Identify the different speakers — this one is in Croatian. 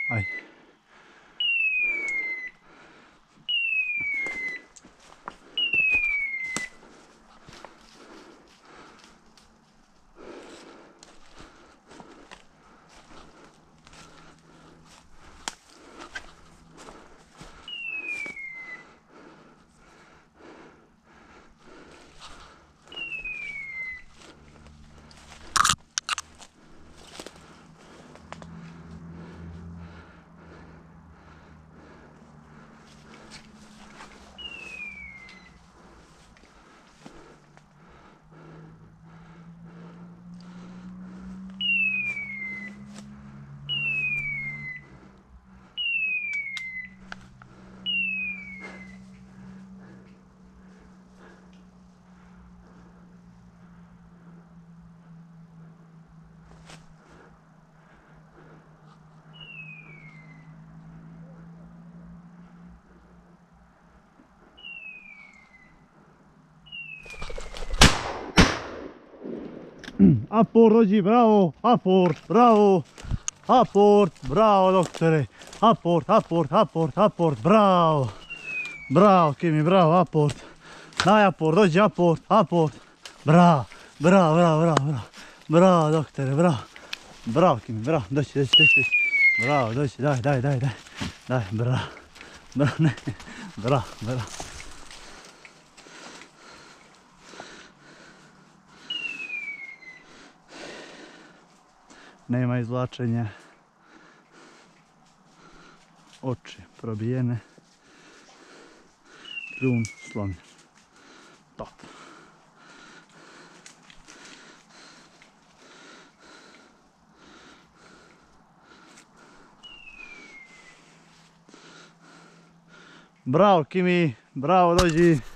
Speaker 1: Ajde. Apport oggi, bravo, apport, bravo, apport, bravo dottore, apport, bravo, bravo Kimi, bravo, apport, dai apport, oggi apport, bravo, bravo dottore, bravo Kimi, bravo, doći, bravo, doći, dai, bravo, bravo. Nema izvlačenja, oči probijene, kljun slomljen. Top. Bravo Kimi, bravo dođi.